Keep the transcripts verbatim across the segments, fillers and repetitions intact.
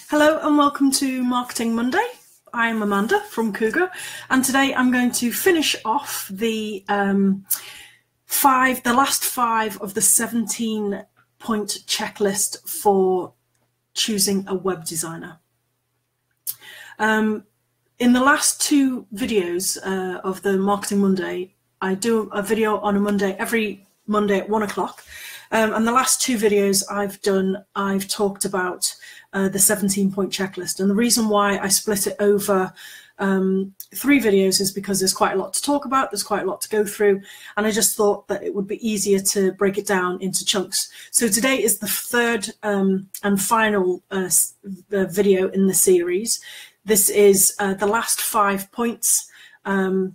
Hello and welcome to Marketing Monday. I'm Amanda from Koogar, and today I'm going to finish off the um, five, the last five of the seventeen point checklist for choosing a web designer. Um, in the last two videos uh, of the Marketing Monday, I do a video on a Monday every Monday at one o'clock. Um, and the last two videos I've done, I've talked about uh, the seventeen point checklist. And the reason why I split it over um, three videos is because there's quite a lot to talk about, there's quite a lot to go through, and I just thought that it would be easier to break it down into chunks. So today is the third um, and final uh, video in the series. This is uh, the last five points. Um,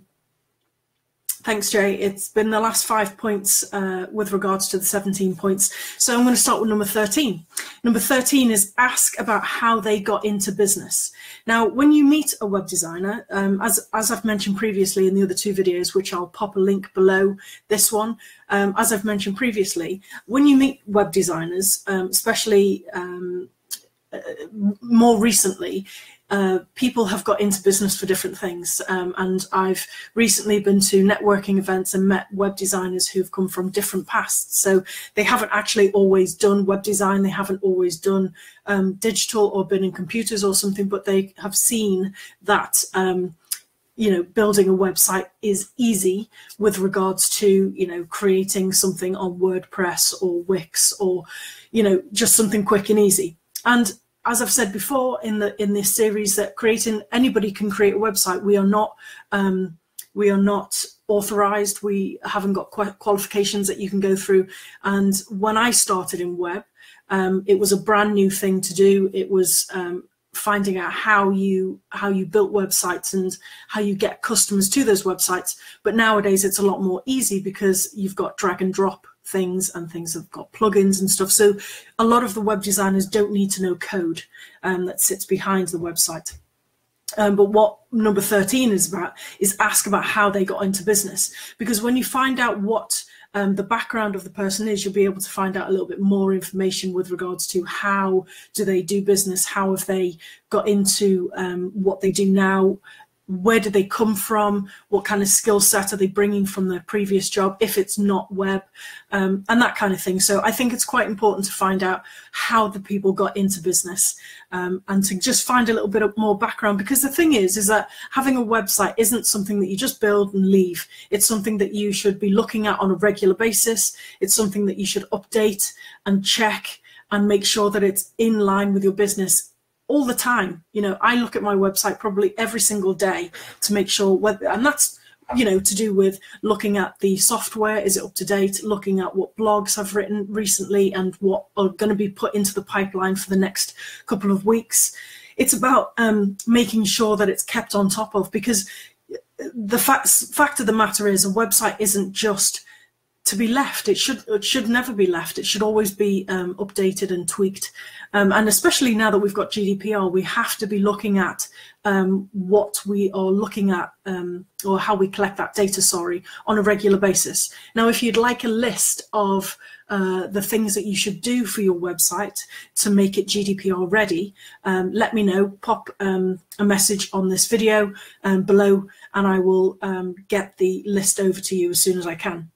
Thanks, Jay. It's been the last five points uh, with regards to the seventeen points. So I'm going to start with number thirteen. Number thirteen is ask about how they got into business. Now, when you meet a web designer, um, as, as I've mentioned previously in the other two videos, which I'll pop a link below this one, um, as I've mentioned previously, when you meet web designers, um, especially um, uh, more recently, Uh, people have got into business for different things, um, and I've recently been to networking events and met web designers who've come from different pasts. So they haven't actually always done web design, they haven't always done um, digital or been in computers or something, but they have seen that um, you know, building a website is easy with regards to, you know, creating something on WordPress or Wix, or, you know, just something quick and easy. And as I've said before in the in this series, that creating anybody can create a website. We are not um, we are not authorized. We haven't got qualifications that you can go through. And when I started in web, um, it was a brand new thing to do. It was um, finding out how you how you built websites and how you get customers to those websites. But nowadays it's a lot more easy because you've got drag and drop things, and things have got plugins and stuff. So a lot of the web designers don't need to know code um, that sits behind the website. Um, but what number thirteen is about is ask about how they got into business, because when you find out what um, the background of the person is, you'll be able to find out a little bit more information with regards to how do they do business, how have they got into um, what they do now, where do they come from, what kind of skill set are they bringing from their previous job if it's not web, um, and that kind of thing. So I think it's quite important to find out how the people got into business, um, and to just find a little bit of more background, because the thing is is that having a website isn't something that you just build and leave. It's something that you should be looking at on a regular basis. It's something that you should update and check and make sure that it's in line with your business all the time. You know, I look at my website probably every single day to make sure whether, and that's, you know, to do with looking at the software, is it up to date, looking at what blogs I've written recently and what are going to be put into the pipeline for the next couple of weeks. It's about um, making sure that it's kept on top of, because the fact, fact of the matter is a website isn't just to be left. It should it should never be left. It should always be um, updated and tweaked. Um, and especially now that we've got G D P R, we have to be looking at um, what we are looking at, um, or how we collect that data, sorry, on a regular basis. Now, if you'd like a list of uh, the things that you should do for your website to make it G D P R ready, um, let me know. Pop um, a message on this video um, below, and I will um, get the list over to you as soon as I can.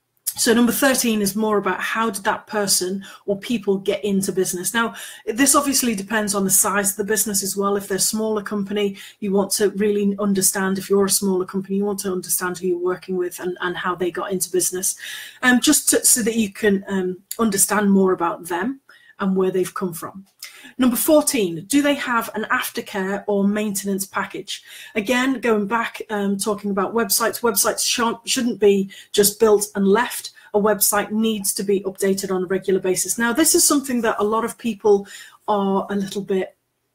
So number thirteen is more about how did that person or people get into business. Now, this obviously depends on the size of the business as well. If they're a smaller company, you want to really understand, if you're a smaller company, you want to understand who you're working with and, and how they got into business, um, just to, so that you can um, understand more about them and where they've come from. Number fourteen, do they have an aftercare or maintenance package? Again, going back, um, talking about websites, websites shouldn't be just built and left. A website needs to be updated on a regular basis. Now, this is something that a lot of people are a little bit,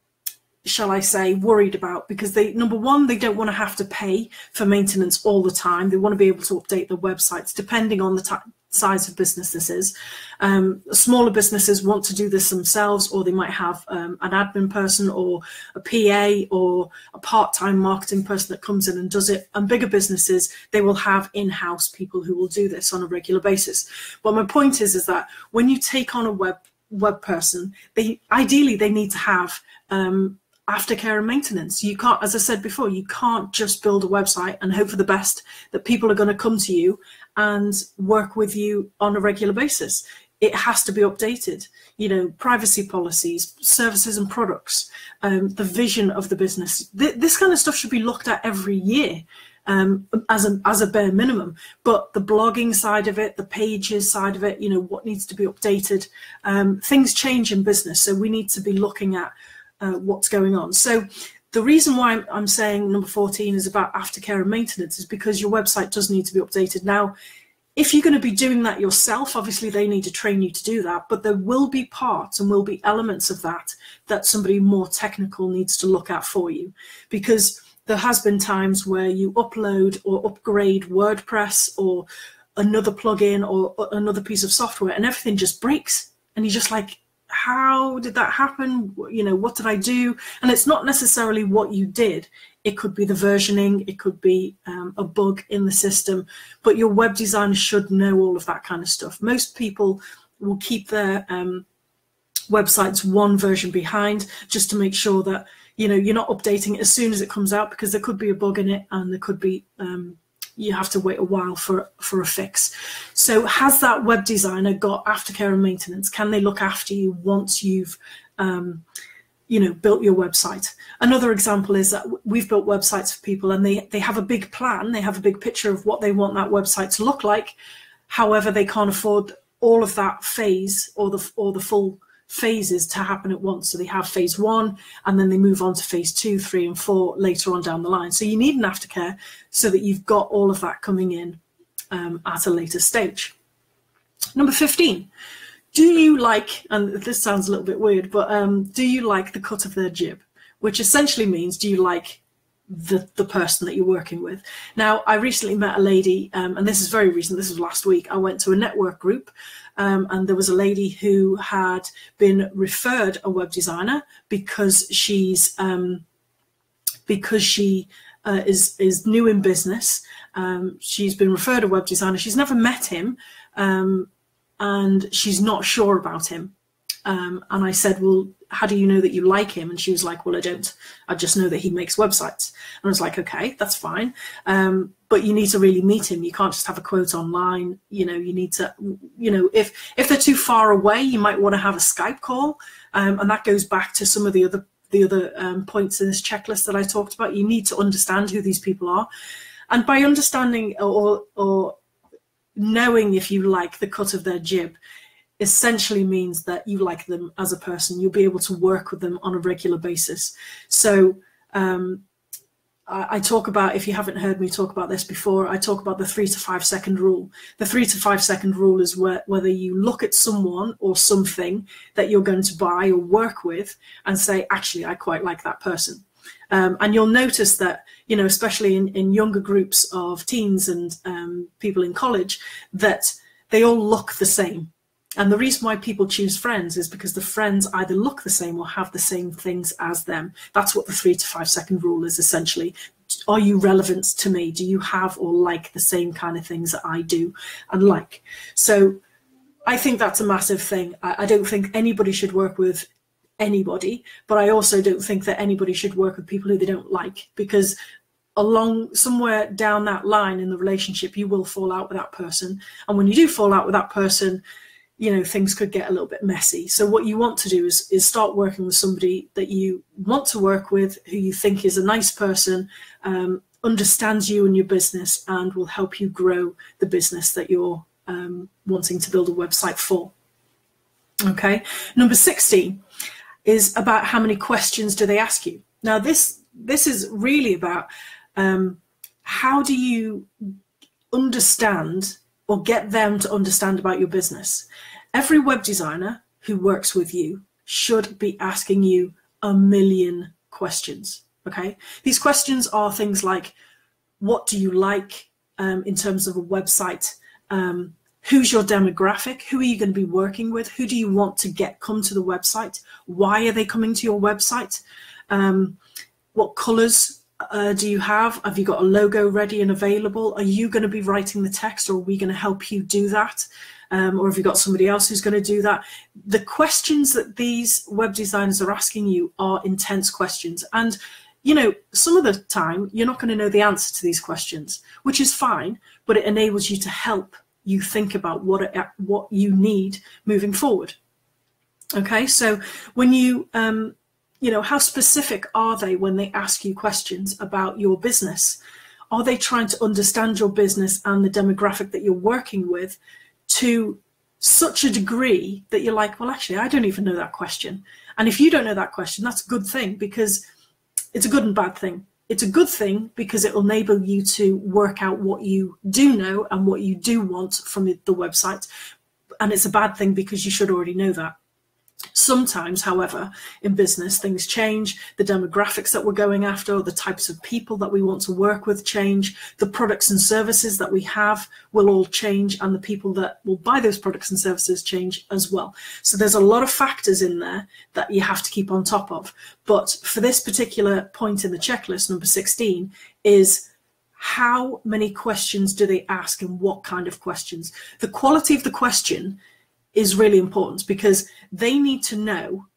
shall I say, worried about, because they, number one, they don't want to have to pay for maintenance all the time. They want to be able to update their websites depending on the time size of business this is. Um, smaller businesses want to do this themselves, or they might have um, an admin person or a P A or a part-time marketing person that comes in and does it. And bigger businesses, they will have in-house people who will do this on a regular basis. But my point is, is that when you take on a web web person, they ideally they need to have um, aftercare and maintenance. You can't, as I said before, you can't just build a website and hope for the best that people are going to come to you and work with you on a regular basis. It has to be updated. You know, privacy policies, services and products, um, the vision of the business. Th this kind of stuff should be looked at every year um, as a as a bare minimum. But the blogging side of it, the pages side of it, you know, what needs to be updated. Um, things change in business, so we need to be looking at Uh, what's going on. So the reason why I'm, I'm saying number fourteen is about aftercare and maintenance is because your website does need to be updated. Now, if you're going to be doing that yourself, obviously they need to train you to do that, but there will be parts and will be elements of that that somebody more technical needs to look at for you, because there has been times where you upload or upgrade WordPress or another plugin or another piece of software and everything just breaks, and you're just like, how did that happen? You know, what did I do? And it's not necessarily what you did. It could be the versioning, it could be um, a bug in the system, but your web designer should know all of that kind of stuff. Most people will keep their um, websites one version behind just to make sure that, you know, you're not updating it as soon as it comes out, because there could be a bug in it and there could be um, you have to wait a while for for a fix. So has that web designer got aftercare and maintenance? Can they look after you once you've um, you know, built your website? Another example is that we've built websites for people and they they have a big plan, they have a big picture of what they want that website to look like. However, they can't afford all of that phase or the or the full phases to happen at once. So they have phase one and then they move on to phase two, three and four later on down the line. So you need an aftercare so that you've got all of that coming in um, at a later stage. Number fifteen, do you like, and this sounds a little bit weird, but um, do you like the cut of their jib? Which essentially means, do you like the, the person that you're working with? Now, I recently met a lady, um, and this is very recent, this was last week. I went to a network group um, and there was a lady who had been referred a web designer because she's um, because she uh, is, is new in business. Um, she's been referred a web designer. She's never met him um, and she's not sure about him. Um, and I said, well, how do you know that you like him? And she was like, well, I don't. I just know that he makes websites. And I was like, okay, that's fine. Um, but you need to really meet him. You can't just have a quote online. You know, you need to, you know, if, if they're too far away, you might want to have a Skype call. Um, and that goes back to some of the other, the other um, points in this checklist that I talked about. You need to understand who these people are. And by understanding or, or knowing if you like the cut of their jib, essentially means that you like them as a person. You'll be able to work with them on a regular basis. So um, I, I talk about, if you haven't heard me talk about this before, I talk about the three to five second rule. The three to five second rule is where, whether you look at someone or something that you're going to buy or work with and say, actually, I quite like that person. Um, and you'll notice that, you know, especially in, in younger groups of teens and um, people in college, that they all look the same. And the reason why people choose friends is because the friends either look the same or have the same things as them. That's what the three to five second rule is essentially. Are you relevant to me? Do you have or like the same kind of things that I do and like? So I think that's a massive thing. I, I don't think anybody should work with anybody, but I also don't think that anybody should work with people who they don't like, because along somewhere down that line in the relationship, you will fall out with that person. And when you do fall out with that person, you know, things could get a little bit messy. So what you want to do is, is start working with somebody that you want to work with, who you think is a nice person, um, understands you and your business, and will help you grow the business that you're um, wanting to build a website for. Okay, number sixteen is about how many questions do they ask you. Now this, this is really about um, how do you understand or get them to understand about your business. Every web designer who works with you should be asking you a million questions, okay? These questions are things like, what do you like um, in terms of a website? Um, who's your demographic? Who are you going to be working with? Who do you want to get come to the website? Why are they coming to your website? Um, what colors uh, do you have? Have you got a logo ready and available? Are you going to be writing the text, or are we going to help you do that? Um, or have you got somebody else who's going to do that? The questions that these web designers are asking you are intense questions. And, you know, some of the time you're not going to know the answer to these questions, which is fine, but it enables you to help you think about what, it, what you need moving forward. Okay, so when you, um, you know, how specific are they when they ask you questions about your business? Are they trying to understand your business and the demographic that you're working with to such a degree that you're like, well, actually, I don't even know that question. And if you don't know that question, that's a good thing, because it's a good and bad thing. It's a good thing because it will enable you to work out what you do know and what you do want from the website. And it's a bad thing because you should already know that. Sometimes, however, in business, things change. The demographics that we're going after, or the types of people that we want to work with change. The products and services that we have will all change, and the people that will buy those products and services change as well. So there's a lot of factors in there that you have to keep on top of. But for this particular point in the checklist, number sixteen, is how many questions do they ask and what kind of questions? The quality of the question is really important, because they need to know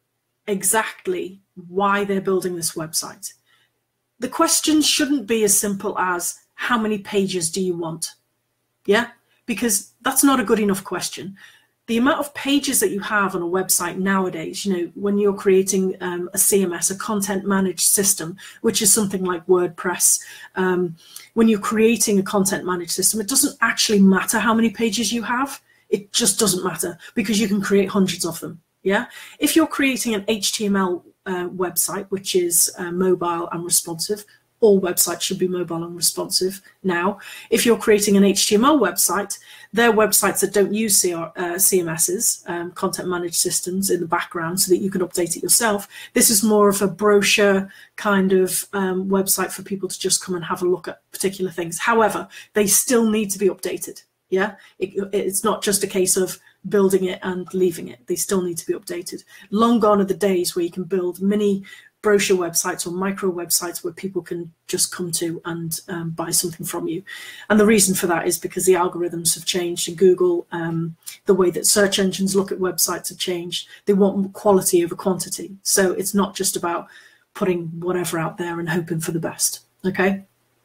exactly why they're building this website. The questions shouldn't be as simple as, how many pages do you want? Yeah, because that's not a good enough question. The amount of pages that you have on a website nowadays, you know, when you're creating um, a C M S, a content managed system, which is something like WordPress, um, when you're creating a content managed system, it doesn't actually matter how many pages you have. It just doesn't matter, because you can create hundreds of them. Yeah. If you're creating an H T M L uh, website, which is uh, mobile and responsive, all websites should be mobile and responsive now. If you're creating an H T M L website, they're websites that don't use C R, uh, C M Ss, um, content managed systems, in the background so that you can update it yourself. This is more of a brochure kind of um, website for people to just come and have a look at particular things. However, they still need to be updated. Yeah, it, it's not just a case of building it and leaving it. They still need to be updated. Long gone are the days where you can build mini brochure websites or micro websites where people can just come to and um, buy something from you. And the reason for that is because the algorithms have changed in Google. Um, the way that search engines look at websites have changed. They want quality over quantity. So it's not just about putting whatever out there and hoping for the best. Okay.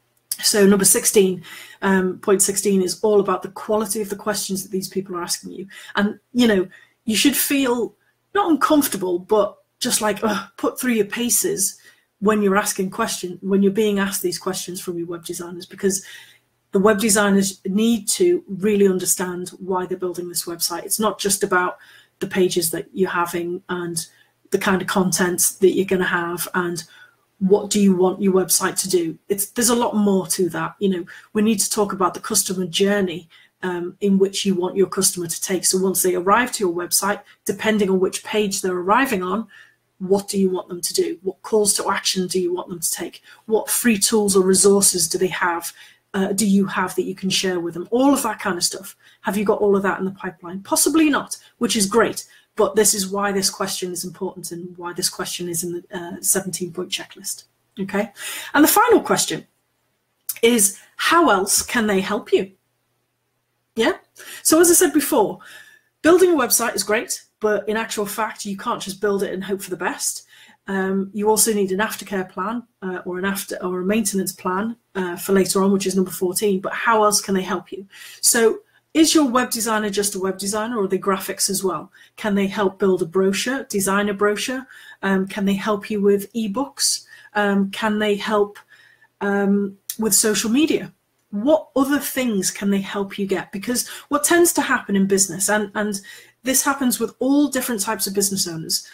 So number sixteen, um, point sixteen is all about the quality of the questions that these people are asking you. And, you know, you should feel not uncomfortable, but just like uh, put through your paces when you're asking questions, when you're being asked these questions from your web designers, because the web designers need to really understand why they're building this website. It's not just about the pages that you're having and the kind of content that you're going to have and what do you want your website to do. It's there's a lot more to that. You know, we need to talk about the customer journey um, in which you want your customer to take. So once they arrive to your website, depending on which page they're arriving on, what do you want them to do? What calls to action do you want them to take? What free tools or resources do they have? Uh, do you have that you can share with them? All of that kind of stuff. Have you got all of that in the pipeline? Possibly not, which is great. But this is why this question is important and why this question is in the uh, seventeen point checklist. Okay. And the final question is, how else can they help you? Yeah. So as I said before, building a website is great, but in actual fact, you can't just build it and hope for the best. Um, you also need an aftercare plan uh, or an after or a maintenance plan uh, for later on, which is number fourteen. But how else can they help you? So is your web designer just a web designer, or are they graphics as well? Can they help build a brochure, design a brochure? Um, can they help you with ebooks? Um, can they help um, with social media? What other things can they help you get? Because what tends to happen in business, and, and this happens with all different types of business owners,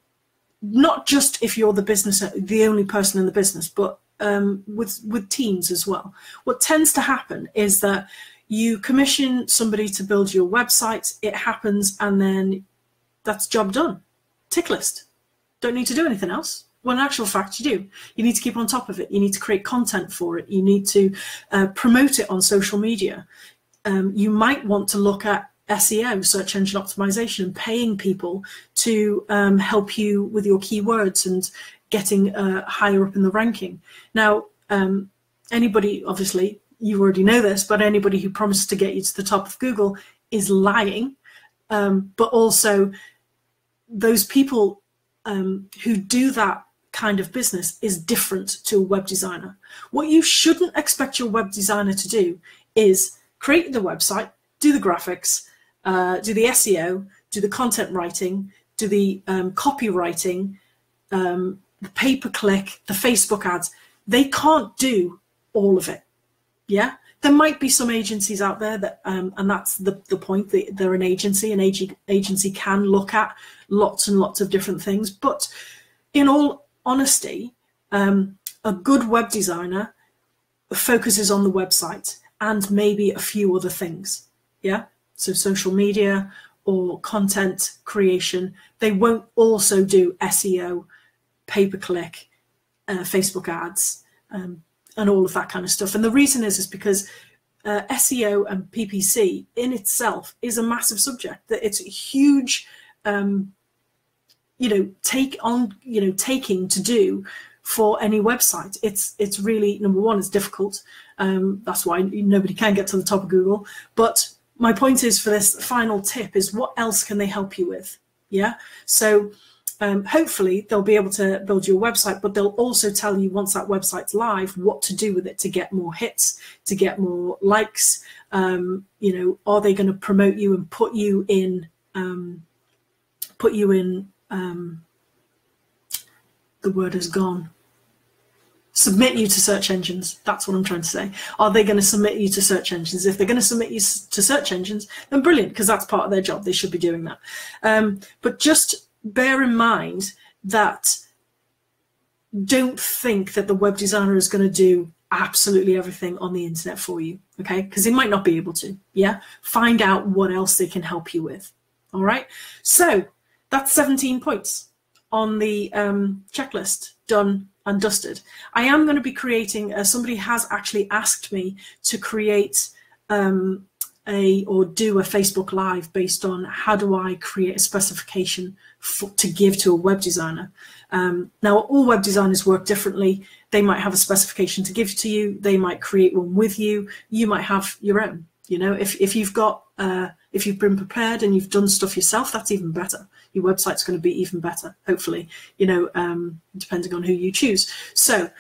not just if you're the business, the only person in the business, but um, with, with teams as well. What tends to happen is that you commission somebody to build your website, it happens, and then that's job done. Tick list. Don't need to do anything else. Well, in actual fact, you do. You need to keep on top of it. You need to create content for it. You need to uh, promote it on social media. Um, you might want to look at S E O, search engine optimization, and paying people to um, help you with your keywords and getting uh, higher up in the ranking. Now, um, anybody, obviously, you already know this, but anybody who promises to get you to the top of Google is lying, um, but also those people um, who do that kind of business is different to a web designer. What you shouldn't expect your web designer to do is create the website, do the graphics, uh, do the S E O, do the content writing, do the um, copywriting, um, the pay-per-click, the Facebook ads. They can't do all of it. Yeah, there might be some agencies out there that, um, and that's the, the point, that they're an agency. An ag agency can look at lots and lots of different things. But in all honesty, um, a good web designer focuses on the website and maybe a few other things. Yeah, so social media or content creation. They won't also do S E O, pay-per-click, uh, Facebook ads, um, and all of that kind of stuff. And the reason is, is because uh, S E O and P P C in itself is a massive subject. That it's a huge, um, you know, take on, you know, taking to do for any website. It's it's really, number one, it's difficult. Um, that's why nobody can get to the top of Google. But my point is, for this final tip, is what else can they help you with? Yeah. So um, hopefully they'll be able to build your website, but they'll also tell you once that website's live what to do with it to get more hits, to get more likes. Um, you know, are they going to promote you and put you in, um, put you in, um, the word is gone. Submit you to search engines. That's what I'm trying to say. Are they going to submit you to search engines? If they're going to submit you to search engines, then brilliant, because that's part of their job. They should be doing that. Um, but just bear in mind that don't think that the web designer is going to do absolutely everything on the internet for you, okay? Because they might not be able to, yeah? Find out what else they can help you with, all right? So that's seventeen points on the um, checklist, done and dusted. I am going to be creating, uh, somebody has actually asked me to create um, a, or do a Facebook Live based on how do I create a specification for, to give to a web designer. Um, now, all web designers work differently. They might have a specification to give to you. They might create one with you. You might have your own. You know, if, if you've got, uh, if you've been prepared and you've done stuff yourself, that's even better. Your website's going to be even better, hopefully, you know, um, depending on who you choose. So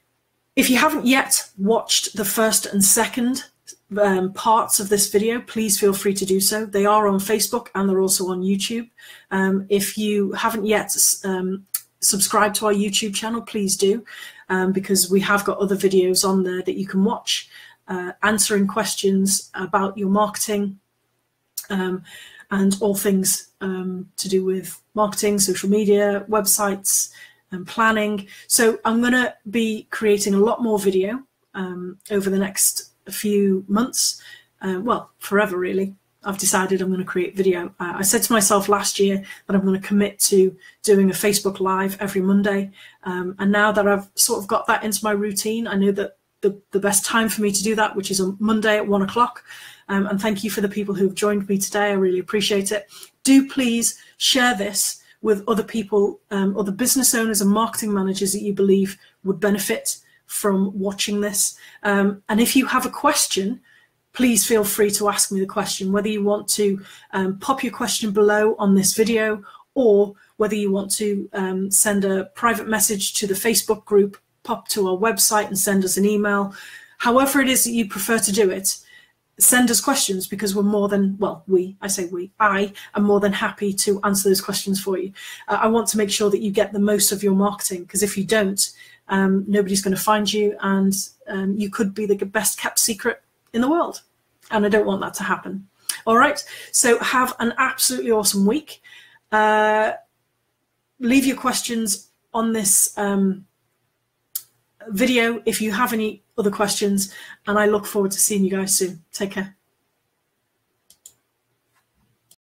if you haven't yet watched the first and second um, parts of this video, please feel free to do so. They are on Facebook and they're also on YouTube. Um, if you haven't yet um, subscribed to our YouTube channel, please do, um, because we have got other videos on there that you can watch, uh, answering questions about your marketing, um, and all things um, to do with marketing, social media, websites, and planning. So I'm going to be creating a lot more video um, over the next few months. Uh, well, forever, really. I've decided I'm going to create video. Uh, I said to myself last year that I'm going to commit to doing a Facebook Live every Monday. Um, and now that I've sort of got that into my routine, I know that the, the best time for me to do that, which is on Monday at one o'clock. Um, and thank you for the people who've joined me today. I really appreciate it. Do please share this with other people, um, other business owners and marketing managers that you believe would benefit from watching this. Um, and if you have a question, please feel free to ask me the question, whether you want to um, pop your question below on this video, or whether you want to um, send a private message to the Facebook group, pop to our website and send us an email. However it is that you prefer to do it, send us questions, because we're more than, well, we, I say we, I am more than happy to answer those questions for you. Uh, I want to make sure that you get the most of your marketing, because if you don't, um, nobody's going to find you, and um, you could be the best kept secret in the world. And I don't want that to happen. All right. So have an absolutely awesome week. Uh, leave your questions on this um, video if you have any other questions, and I look forward to seeing you guys soon. Take care.